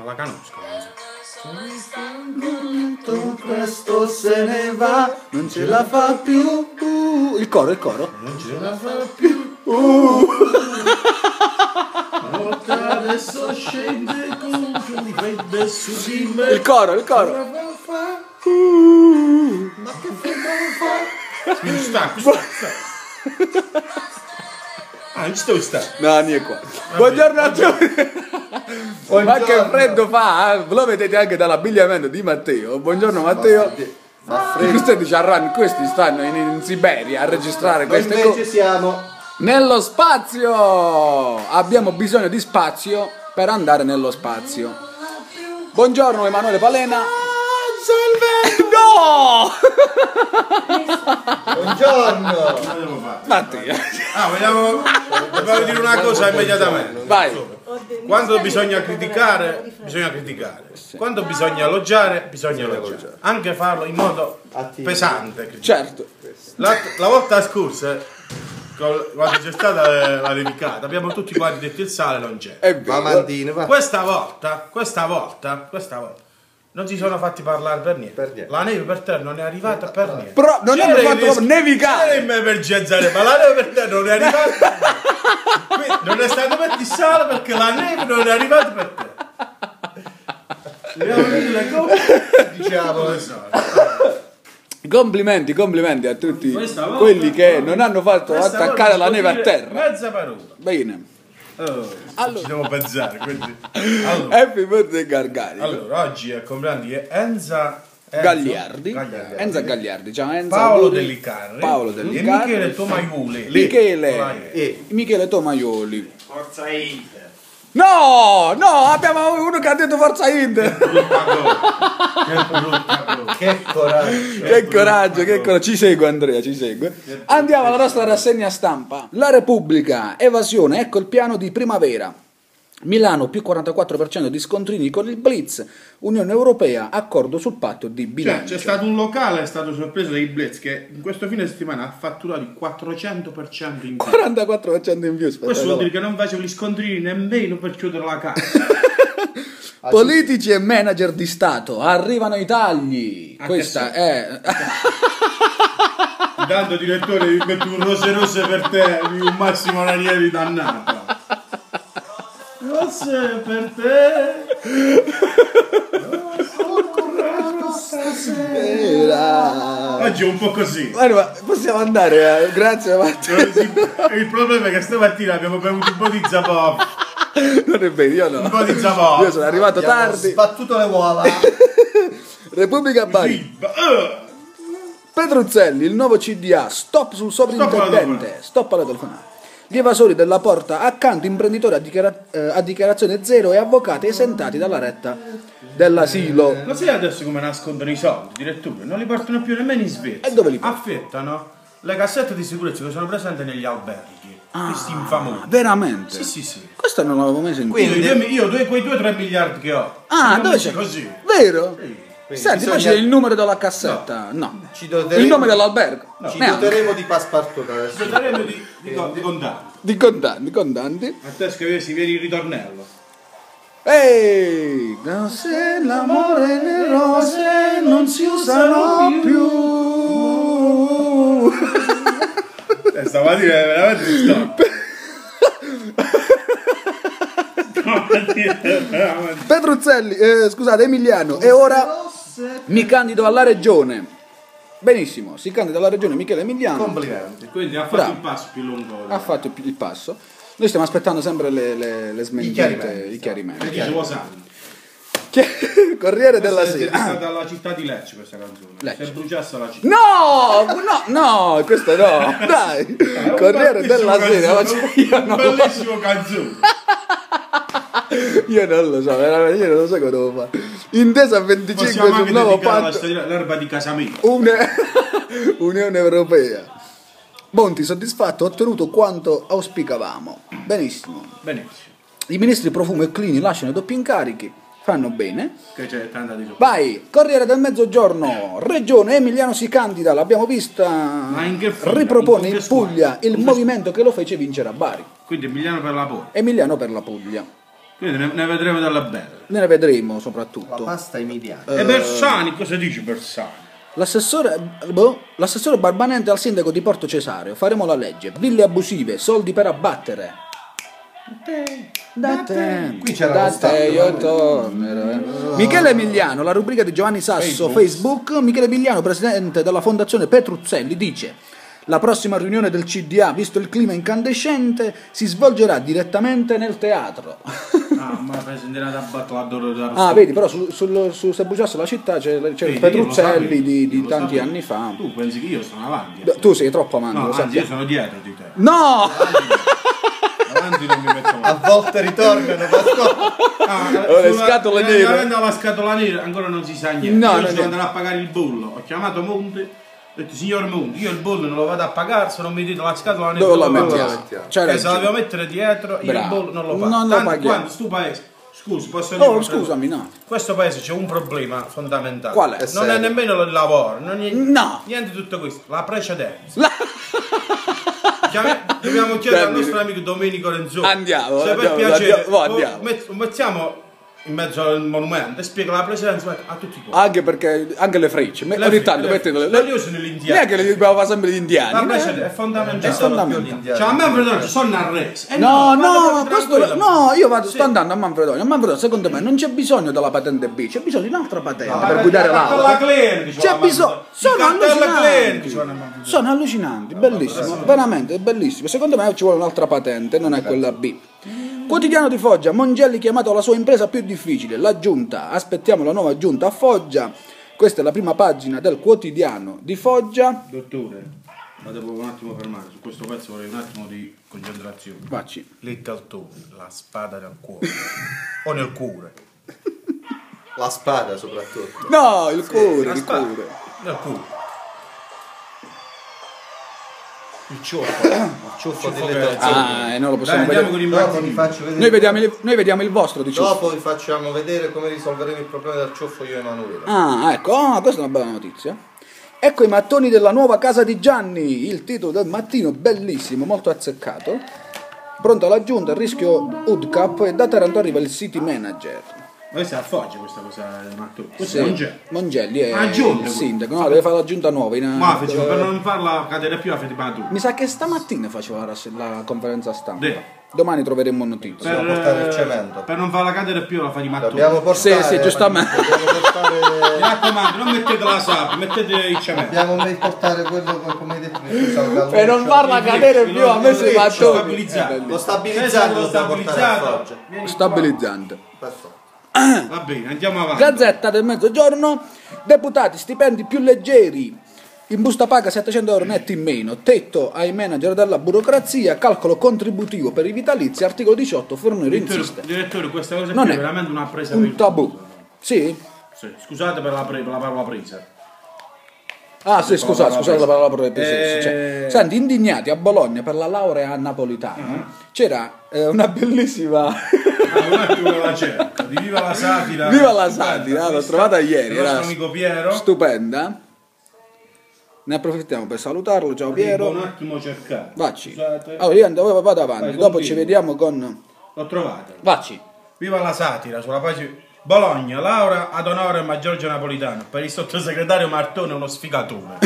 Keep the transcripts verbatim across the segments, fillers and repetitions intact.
la conosco. Questo se ne va, non ce la fa più. Uh, il coro, il coro. Non ce la fa più. Uh. Adesso scende con fredde su di me. Il coro, il coro. Uh. Ma che freddo fa? Mi sta, mi sta. Ah, non sto sta. No, niente qua. Buongiorno a tutti. Ma che freddo fa, eh? Lo vedete anche dall'abbigliamento di Matteo. Buongiorno Matteo. Fa freddo. Questi dice Arran, questi stanno in, in Siberia a registrare Noi queste invece cose. siamo Nello spazio! Abbiamo bisogno di spazio per andare nello spazio. Buongiorno Emanuele Palena. No! buongiorno. Cosa devo fare? Mattia. Ah, vogliamo, vogliamo dire una cosa immediatamente. Vai. Quando bisogna criticare, bisogna criticare. Quando bisogna elogiare, bisogna elogiare. Anche farlo in modo Attivo. pesante. criticare. Certo. La, la volta scorsa, col- quando c'è stata la dedicata, abbiamo tutti quanti detto il sale non c'è. È Va vero. Mandino, va. Questa volta, questa volta, questa volta non si sono fatti parlare per niente. Per niente. La neve per terra non è arrivata per niente. Però non C'era hanno il fatto rischio- proprio nevicare. C'era un'emergenza, ma la neve per terra non è arrivata. Quindi non è stato messo il sale perché la neve non è arrivata per terra. Dobbiamo dire le cose. Diciamo Come sono. Complimenti, complimenti a tutti Questa volta- quelli che non hanno fatto Questa attaccare volta la neve a devo dire terra. Mezza parola. Bene. Oh, Allora. ci devo pensare. Quindi. Allora, Happy birthday Gargari. allora, oggi è il compleanno di Enza Enzo Gagliardi. Gagliardi. Enza Gagliardi. Ciao Enza. Paolo auguri. Dellicarri Paolo e Dellicarri. Michele Tomaiuli. Michele. E Michele Tomaioli. Forza Inter. No, no, abbiamo uno che ha detto Forza Inter. Brutta cosa. Che brutta cosa. che coraggio. Che coraggio, che coraggio. Ci segue Andrea, ci segue. Andiamo alla nostra rassegna stampa. La Repubblica, evasione, ecco il piano di primavera. Milano più quarantaquattro per cento di scontrini con il Blitz. Unione Europea, accordo sul patto di Cioè, bilancio. c'è stato un locale, è stato sorpreso dai Blitz che in questo fine settimana ha fatturato il quattrocento per cento in più. quarantaquattro per cento in più. Questo vuol spettacolo. dire che non facevo gli scontrini nemmeno per chiudere la casa. Politici e manager di Stato, arrivano i tagli. Ah, Questa che è... Intanto direttore vi metto un rose rosse per te, un Massimo Ranieri dannato. Rosse per te. Era... Oggi è un po' così. Guarda, ma possiamo andare, eh? Grazie Matteo. Il problema è che stamattina abbiamo bevuto un po' di zapò. Non è vero, io no. Un po' di zapò. Io sono arrivato Abbiamo tardi. sbattuto le uova. Repubblica Bari. Sì, ba- uh. Petruzzelli, il nuovo C D A, stop sul sovrintendente, stop alla telefonata. Gli evasori della porta accanto, imprenditori a, dichiara- eh, a dichiarazione zero e avvocati esentati dalla retta dell'asilo. Lo sai adesso come nascondono i soldi, direttore? Non li portano più nemmeno in Svezia. E dove li portano? Affittano le cassette di sicurezza che sono presenti negli alberghi. Questi infamosi. Veramente? Sì, sì, sì. Questo non l'avevo mai sentito. Io, io, io due, quei due tre miliardi che ho. Ah, sono dove messi c'è? così. Vero? Sì. Quindi Senti, poi bisogna- c'è il numero della cassetta. No. Ci Il doteremo, nome dell'albergo. ci Neanche. doteremo di passepartout adesso. Dotaremo di, di, con- di contanti. Di contanti, contanti. A te scrivessi vieni il ritornello. Ehi, se l'amore e le rose non si usano più. Eh, stamattina è veramente stop. Stamattina è veramente- Petruzzelli, eh, scusate, Emiliano, e ora mi candido alla regione. Benissimo, si candida alla regione Michele Emiliano. Complimenti. Quindi ha fatto Bravo. il passo più lungo. Ha fatto il passo. Noi stiamo aspettando sempre le, le, le smentite, chiarimenti. i chiarimenti. Perché ce lo sanno. Chi- Corriere della Questa è Sera. stata alla città di Lecce questa canzone. Lecce. Se bruciasse la città. No, no, no, questo no, dai. È un Corriere bellissimo della Sera, ma canzone, cioè, io un non lo bellissimo canzone. Io non lo so, veramente, io non lo so cosa devo fare. Intesa venticinque Possiamo sul anche nuovo dedicare alla patto città- l'erba di casa mia. Une- Unione Europea. Monti soddisfatto, ha ottenuto quanto auspicavamo. Benissimo. Benissimo. I ministri Profumo e Clini lasciano i doppi incarichi, fanno bene. Che c'è tanta di sopra. Vai, Corriere del Mezzogiorno, Regione Emiliano si candida, l'abbiamo vista. Ma in che fila? Ripropone In che in Puglia squadra? il In che movimento che lo fece vincere a Bari. Quindi Emiliano per la Puglia. Emiliano per la Puglia. Quindi ne, ne vedremo della bella. Ne vedremo La soprattutto. pasta emiliana. E Bersani, cosa dice Bersani? L'assessore, boh, l'assessore Barbanente al sindaco di Porto Cesareo. Faremo la legge. Ville abusive, soldi per abbattere. Da te, Qui c'era da lo stato, te io no? tornerò. eh. Michele Emiliano, la rubrica di Giovanni Sasso, Facebook. Michele Emiliano, presidente della fondazione Petruzzelli, dice: la prossima riunione del C D A, visto il clima incandescente, si svolgerà direttamente nel teatro. Ah, ma presenterà da Battuadoro da Ah, vedi, però su, sul, su Se bruciasse la città c'è, c'è il Petruzzelli di, di tanti anni fa. Tu pensi che io sono avanti? eh? Tu sei troppo avanti, No, lo anzi, io sappiamo. sono dietro di te. No! Avanti non mi metto A mai. volte ritornano, Pasquale. Ah, Oh, le sulla- scatole eh, nere. davanti alla scatola nera ancora non si sa niente. No, io no, devo no. andare a pagare il bollo. Ho chiamato Monte, ho detto signor Monte, io il bollo non lo vado a pagare se non mi dite la scatola nera. Dove la dove mettiamo? la mettiamo? C'hai Eh, se la ragione. devo mettere dietro, io il Bravo. bollo non lo pago. Non lo Tanto paghiamo. quando sto paese, scusi, posso dire Oh, una scusami, cosa? no. Questo paese c'è un problema fondamentale. Qual è? Non serio? è nemmeno il lavoro, non è No. niente di tutto questo, la precedenza. La- Chiami- Dobbiamo chiedere al Dammi. nostro amico Domenico Renzoni. Andiamo, se andiamo, per piacere andiamo, andiamo. oh, met- mettiamo in mezzo al monumento e spiega la precedenza a tutti quanti. Anche perché, anche le frecce, me- Le ogni fre- tanto le- mettete le... ma io sono l'indiano. Neanche le dobbiamo fare sempre gli La indiani. precedenza eh? è fondamentale. È fondamentale. Cioè, a Manfredonia ci sono arresi. Eh No, vado no, proprio questo, tranquillo. no, io vado, Sì. sto andando a Manfredonia. A Manfredonia, secondo me, non c'è bisogno della patente B, c'è bisogno di un'altra patente No, per la- guidare la- l'auto. la Clear, C'è diciamo, bisogno, il sono cartello Clear, allucinanti. diciamo, a Manfredonia. Sono allucinanti, bellissimo, veramente bellissimo. Secondo me ci vuole un'altra patente, non è quella B. Quotidiano di Foggia, Mongelli chiamato alla sua impresa più difficile, la giunta. Aspettiamo la nuova giunta a Foggia. Questa è la prima pagina del quotidiano di Foggia. Dottore, ma devo un attimo fermare. Su questo pezzo vorrei un attimo di concentrazione. Facci. Little Tony, la spada nel cuore. O nel cuore. La spada soprattutto. No, il cuore, La il spada cuore. nel cuore. Il ciuffo. Il ciuffo di che- Little Ah, e non lo possiamo Dai, andiamo vedere. con i Dopo vi mazzini. faccio vedere. Noi vediamo il, noi vediamo il vostro, diciamo. Dopo vi facciamo vedere come risolveremo il problema del ciuffo io e Emanuele. Ah, ecco, ah, questa è una bella notizia. Ecco i mattoni della nuova casa di Gianni, il titolo del mattino, bellissimo, molto azzeccato. Pronto alla giunta, il rischio U D C A P e da Taranto arriva il city manager. Questa è a Foggia questa cosa, Matteo. Questo Sì, non c'è. Mongelli è Ah, giunta, il sindaco, no, deve fare la giunta nuova. In, Ma facciamo, eh, per non farla cadere più a fare tu. Mi sa che stamattina faceva la, rasse- la conferenza stampa. Sì. Domani troveremo notizie. Per, Dobbiamo portare il eh, cemento. per non farla cadere più la fa di Matteo. Dobbiamo portare. Sì, sì, giustamente. Dobbiamo Mi portare. raccomando, non mettete la sabbia, mettete il cemento. Dobbiamo portare quello che, come hai detto, mi scusa, il galluccio. Per non farla cadere più a me si Lo va stabilizzato. Lo stabilizzante Lo dobbiamo portare a stabilizzato. Foggia. Vieni Stabilizzante. Questo. qua. Va bene, andiamo avanti. Gazzetta del Mezzogiorno, deputati, stipendi più leggeri, in busta paga settecento euro netti in meno, tetto ai manager della burocrazia, calcolo contributivo per i vitalizi, articolo diciotto, Fornero Direttore, insiste. direttore, questa cosa Non qui è è veramente una presa per Un il tabù. culo. Sì? Sì, scusate per la, pre- per la parola presa. Ah sì, scusate, parola scusate la parola per Eh, cioè, senti, indignati a Bologna per la laurea a Napolitano, c'era eh, una bellissima... Ah, un attimo che la cerco. Di Viva la satira. Viva la Stupenda satira, l'ho questa. trovata ieri, Il nostro era amico Piero. stupenda. Ne approfittiamo per salutarlo, ciao Devo Piero. un attimo cercare. Vacci. Scusate. Allora, io andavo, vado avanti, Vai, dopo continua. ci vediamo con... L'ho trovata. Vacci. Viva la satira sulla pagina. Bologna, Laura ad onore a Giorgio Napolitano. Per il sottosegretario Martone uno sfigatore.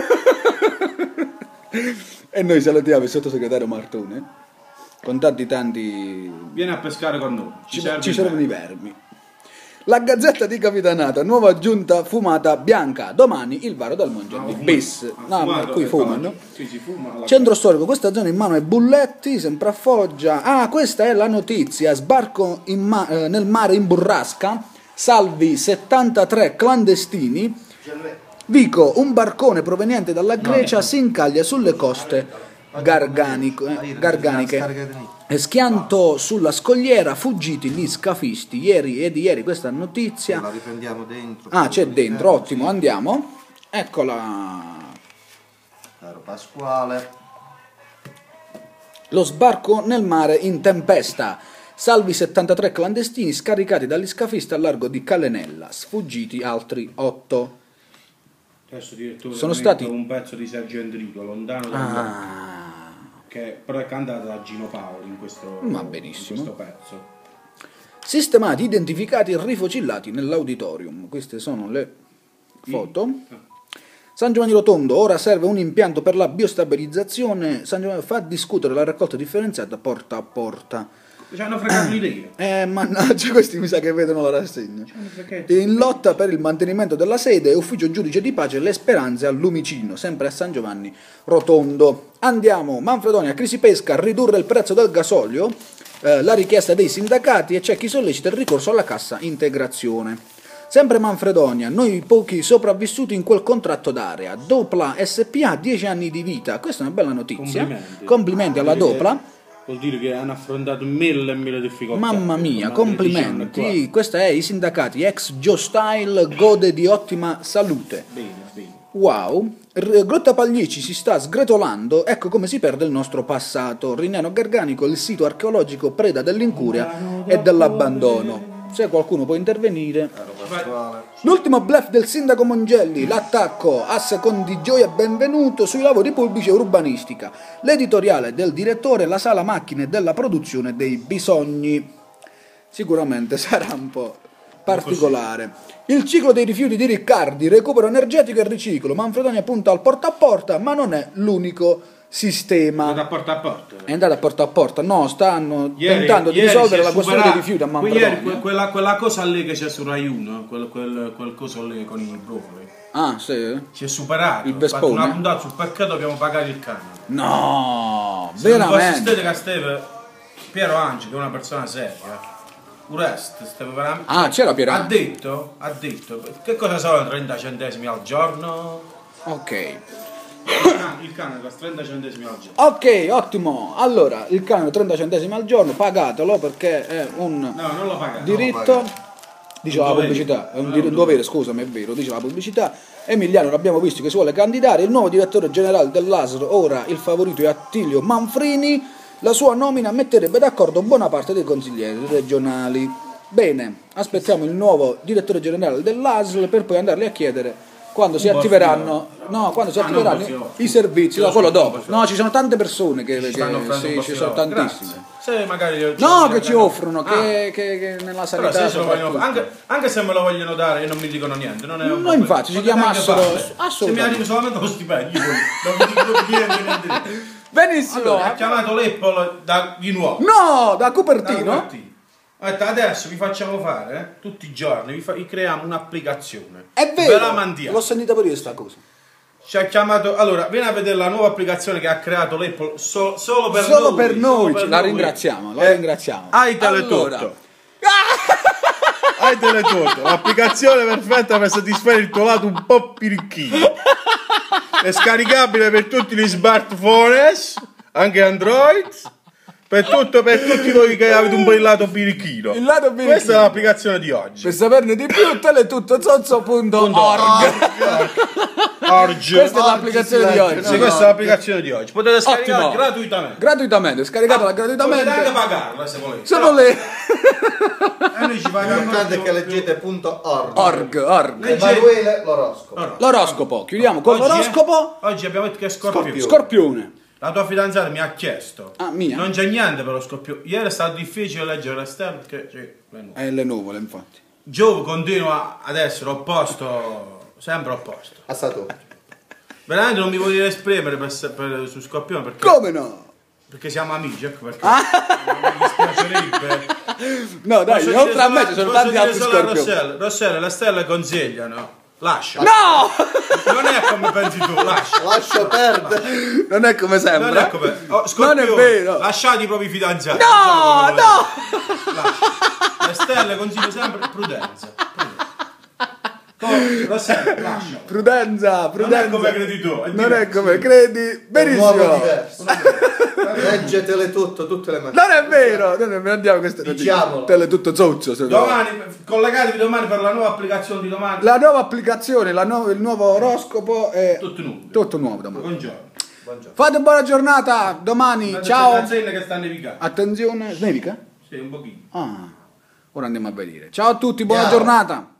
E noi salutiamo il sottosegretario Martone, con tanti tanti... Vieni a pescare con noi. Ci, serve ci il servono i bene. vermi. La Gazzetta di Capitanata, nuova giunta fumata bianca, domani il varo del Mongelli Ah, bis. fumato, No, ma qui eh, fumano. Sì, si fuma. alla- Centro storico, questa zona in mano ai bulletti, sempre a Foggia. Ah, questa è la notizia, sbarco in ma- eh, nel mare in burrasca, salvi settantatré clandestini. Vico, un barcone proveniente dalla Grecia si incaglia sulle coste garganico- eh, garganiche. E schianto sulla scogliera, fuggiti gli scafisti. Ieri e di ieri questa notizia. La riprendiamo dentro. Ah, c'è dentro, ottimo, andiamo. Eccola. Caro Pasquale. Lo sbarco nel mare in tempesta. Salvi settantatré clandestini scaricati dagli scafisti al largo di Calenella. Sfuggiti altri otto. Adesso direttore Sono metto stati- un pezzo di Sergio Endrico, lontano da Ah. che però è cantato da Gino Paoli in questo, Va benissimo. in questo pezzo. sistemati, identificati e rifocillati nell'auditorium. Queste sono le foto. San Giovanni Rotondo, ora serve un impianto per la biostabilizzazione. San Giovanni fa discutere la raccolta differenziata porta a porta. Ci hanno fregato l'idea. Eh, mannaggia, questi mi sa che vedono la rassegna. In lotta per il mantenimento della sede, ufficio giudice di pace, le speranze a Lumicino, sempre a San Giovanni Rotondo. Andiamo, Manfredonia, crisi pesca, ridurre il prezzo del gasolio, eh, la richiesta dei sindacati e c'è chi sollecita il ricorso alla cassa integrazione. Sempre Manfredonia, noi pochi sopravvissuti in quel contratto d'area. Dopla S P A, dieci anni di vita. Questa è una bella notizia. Complimenti, Complimenti alla Dopla. Vuol dire che hanno affrontato mille e mille difficoltà. Mamma mia, complimenti. Questa è i sindacati. Ex Joe Style gode di ottima salute. Bene, bene. Wow. R- Grotta Paglici si sta sgretolando. Ecco come si perde il nostro passato. Rignano Garganico, il sito archeologico preda dell'incuria e dell'abbandono. Se qualcuno può intervenire. L'ultimo bluff del sindaco Mongelli, l'attacco a secondi Gioia Benvenuto sui lavori pubblici e urbanistica, l'editoriale del direttore, la sala macchine della produzione dei bisogni. Sicuramente sarà un po' particolare. Il ciclo dei rifiuti di Riccardi, recupero energetico e riciclo. Manfredonia punta al porta a porta, ma non è l'unico sistema. Da porta a porta. È andata a porta a porta. No, stanno Ieri, tentando di ieri risolvere si è la questione superato- dei rifiuti a que- ieri, Manfredonia. que- quella, quella cosa lì che c'è su Rai uno, quel, quel, quel coso lì con i brufoli, Ah, sì? si è superato. Il Ho fatto Vespone? una puntata sul perché dobbiamo pagare il canone. No, Se non fosse veramente. stato che steve Piero Angi, che è una persona seria, Urest, steve veramente... Ah, c'era Piero Ha Angi. detto, ha detto, che cosa sono trenta centesimi al giorno? Ok. Il cane, il cane costa trenta centesimi al giorno. Ok, ottimo. Allora, il canone trenta centesimi al giorno, pagatelo perché è un No, non lo pagate. diritto. Dice la Un dovere. pubblicità, è un, Non dir- è un un dovere, scusami, è vero, dice la pubblicità. Emiliano l'abbiamo visto che si vuole candidare, il nuovo direttore generale dell'A S R, ora il favorito è Attilio Manfrini, la sua nomina metterebbe d'accordo buona parte dei consiglieri regionali. Bene, aspettiamo il nuovo direttore generale dell'A S L per poi andargli a chiedere quando si Un attiveranno, no, quando si Ah, non attiveranno possiamo. i servizi, no, Io quello sono dopo. poco, No, ci sono tante persone che, Ci che- stanno offrendo sì, un po' ci di sono loro. tantissime. Grazie. Se magari io- No, ci- che ci offrono, Ah. che, che- che nella Però sanità se ce lo vogliono soprattutto. fare, anche, anche se me lo vogliono dare e non mi dicono niente, non è un No, problema. infatti, ci Potete anche chiamassero- farlo. Se mi assolutamente. arriva solamente lo stipendio, poi non vi dico niente, niente, niente. Benissimo. Allora, ha chiamato l'Apple da, di nuovo. No, da Da Cupertino. Cupertino. Ha detto, adesso vi facciamo fare, eh, tutti i giorni, vi, fa- vi creiamo un'applicazione. È Ve la vero, mandiamo. l'ho sentita per io sta cosa. Ci ha chiamato, allora, vieni a vedere la nuova applicazione che ha creato l'Apple so- solo per Solo noi. per noi, solo per la noi. ringraziamo, la Eh, ringraziamo. Hai Teletutto. Allora. Hai Teletutto, l'applicazione perfetta per soddisfare il tuo lato un po' pirichino. È scaricabile per tutti gli smartphone, anche Android. Per, tutto, per tutti voi che avete un po' il lato pirichino. Il lato pirichino. Questa è l'applicazione di oggi. Per saperne di più, teletuttozozzo punto org. Oggi. Questa è l'applicazione di oggi. Sì, questa è l'applicazione di oggi. Potete scaricare Ottimo. gratuitamente. Gratuitamente, scaricatela Potete gratuitamente. anche pagarla se volete. Se volete. E noi ci paghiamo. L'importante è che leggete punto org. Org, org. Emanuele l'oroscopo. L'oroscopo, chiudiamo con Oggi, l'oroscopo. eh, Oggi abbiamo detto che è Scorpione. Scorpione. La tua fidanzata mi ha chiesto. Ah, mia? Non c'è niente per lo Scorpione. Ieri è stato difficile leggere le stelle perché c'è le nuvole. E le nuvole, infatti. Giove continua ad essere opposto, sempre opposto. A Saturno. Veramente non mi voglio esprimere per, per- su Scorpione perché, Come no? perché siamo amici, ecco perché non mi dispiacerebbe. No, dai, Posso oltre dire a me solo- ci sono posso tanti dire altri solo a scorpioni. Rossella, Rossella, le stelle consigliano. Lascia. No! Non è come pensi tu, lascia. Lascia perdere. Non è come sembra. Non è come. Oh, Non Scorpione, è vero. Lasciate i propri fidanzati. No, non so come no! volete. Lascia. Le stelle consigliano sempre prudenza. prudenza. Come, Rossella, lascia. Prudenza, prudenza. Non è come credi tu. è Non è diverso. come credi. Un nuovo Benissimo. diverso. Leggetele tutto, tutte le mattine. Non è vero, non è vero, andiamo a questa notizia. Diciamolo. Tele tutto zozzo. se no. Domani, collegatevi domani per la nuova applicazione di domani. La nuova applicazione, la nu- il nuovo oroscopo è Tutto nuovo. tutto nuovo domani. Buongiorno. Buongiorno. Fate buona giornata, domani, ciao. C'è l'azienda che sta nevicando. Attenzione, nevica? Sì, un pochino. Ah, ora andiamo a vedere. Ciao a tutti, buona Ciao. giornata.